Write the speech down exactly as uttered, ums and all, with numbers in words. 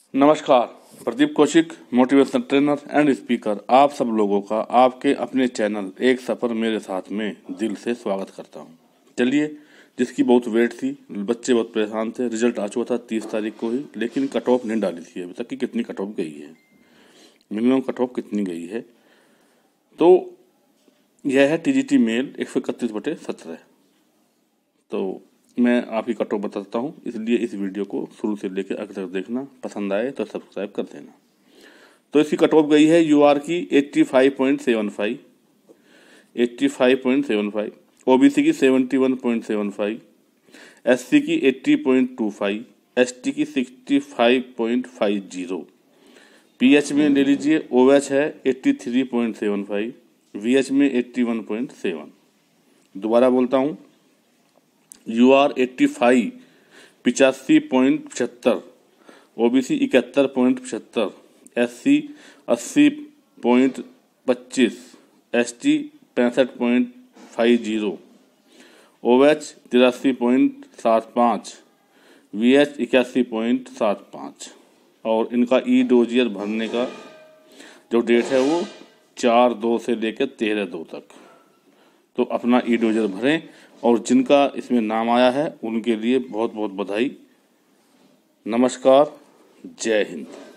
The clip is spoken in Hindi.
नमस्कार, Pradeep Kaushik, motivational trainer and speaker, आप सब लोगों का आपके अपने चैनल एक सफ़र मेरे साथ में दिल से स्वागत करता हूं। चलिए, जिसकी बहुत वेट थी, बच्चे बहुत परेशान थे, रिजल्ट आ चुका था तीस तारीख को ही, लेकिन कट ऑफ नहीं डाली थी अभी तक कि कितनी कट ऑफ गई है, मिनिमम कट ऑफ कितनी गई है। तो यह है टी जी टी मेल एक सौ इकतीस बटे सत्रह। तो मैं आप ही कट ऑफ बताता हूँ, इसलिए इस वीडियो को शुरू से लेकर आगे तक देखना। पसंद आए तो सब्सक्राइब कर देना। तो इसकी कट ऑफ गई है यूआर की पचासी पॉइंट सेवन फाइव, पचासी पॉइंट सेवन फाइव, ओबीसी की इकहत्तर पॉइंट सेवन फाइव, एससी की अस्सी पॉइंट टू फाइव, एसटी की पैंसठ पॉइंट फाइव जीरो, पीएच में ले लीजिए ओएच है तिरासी पॉइंट सेवन फाइव, वीएच में इक्यासी पॉइंट सेवन। दोबारा बोलता हूँ, यू आर एट्टी फाइव पिचासी पॉइंट पचहत्तर, ओबीसी इकहत्तर पॉइंट पचहत्तर, एस सी अस्सी पॉइंट पच्चीस, एस टी पैंसठ point five zero, O H तिरासी पॉइंट सात पाँच, वी एच इक्यासी पॉइंट सात पाँच। और इनका ई डोजियर भरने का जो डेट है वो चार दो से लेकर तेरह दो तक। तो अपना ई डोजर भरें, और जिनका इसमें नाम आया है उनके लिए बहुत बहुत बधाई। नमस्कार, जय हिंद।